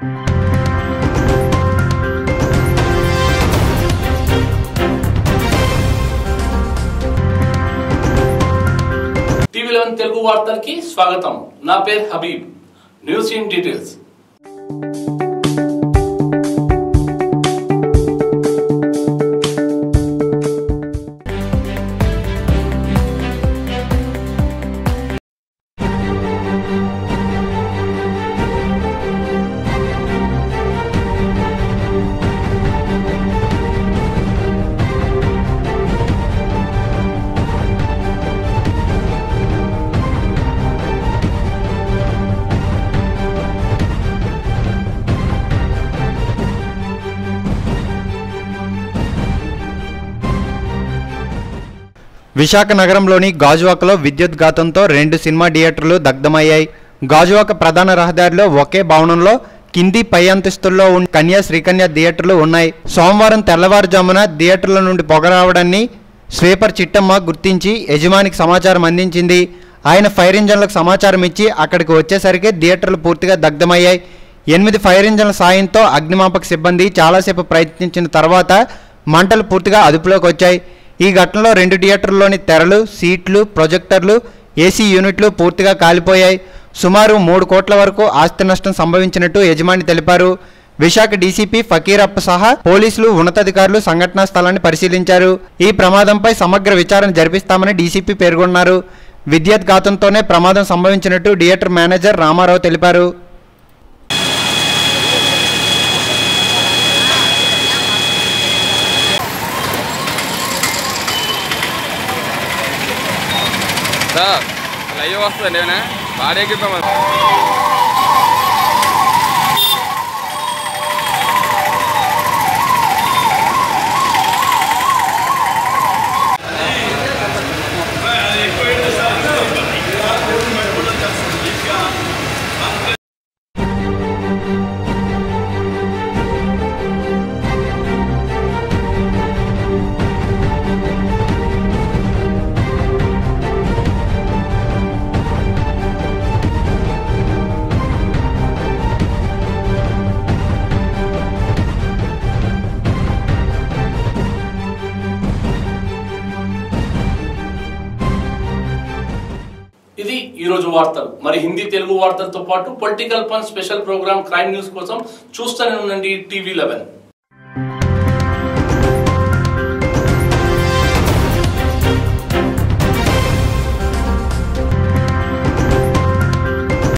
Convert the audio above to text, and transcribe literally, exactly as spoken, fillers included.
TV eleven Telugu వార్తలకి స్వాగతం. నా పేరు Habib. News in details. Visakha నగరంలోని గాజువాకలో విద్యుత్ ఘాతంతో రెండు సినిమా థియేటర్లు దగ్ధమయ్యాయి. గాజువాక ప్రధాన రహదారిలో ఒకే భవనంలో కింది పై అంతస్తుల్లో ఉన్న కన్యా శ్రీకన్య థియేటర్లు ఉన్నాయి. సోమవారం తెల్లవారుజామున థియేటర్ల నుండి పొగ రావడాన్ని స్వీపర్ చిట్టమ్మ గుర్తించి యజమానికి సమాచారం అందించింది. ఆయన ఫైర్ ఇంజన్లకు సమాచారం ఇచ్చి అక్కడికి వచ్చేసరికి థియేటర్లు పూర్తిగా దగ్ధమయ్యాయి. ఎనిమిది ఫైర్ ఇంజన్ల సాయంతో అగ్నిమాపక సిబ్బంది చాలాసేపు ప్రయత్నించిన తర్వాత మంటలు పూర్తిగా అదుపులోకి వచ్చాయి. ఈ ఘటనలో రెండు థియేటర్లలోని తెరలు, సీట్లు, ప్రొజెక్టర్లు, ఏసీ యూనిట్లు పూర్తిగా కాలిపోయాయి. సుమారు మూడు కోట్ల వరకు ఆస్తి నష్టం సంభవించినట్టు యజమాని తెలిపారు. విశాఖ డీసీపీ ఫకీరప్ప సహా పోలీసులు, ఉన్నతాధికారులు సంఘటనా స్థలాన్ని పరిశీలించారు. ఈ ప్రమాదంపై సమగ్ర విచారణ జరిపిస్తామని డీసీపీ పేర్కొన్నారు. విద్యుత్ ఘాతంతోనే ప్రమాదం సంభవించినట్టు థియేటర్ మేనేజర్ రామారావు తెలిపారు. సార్ లైవ్ వస్తుంది నేనే బాడీ ఎక్కిపోయాను. ఇది ఈ రోజు వార్తలు. మరి హిందీ, తెలుగు వార్తలతో పాటు పొలిటికల్ పన్ స్పెషల్ ప్రోగ్రామ్ క్రైమ్ న్యూస్ కోసం చూస్తూనే ఉండండి టీవీ లెవెన్.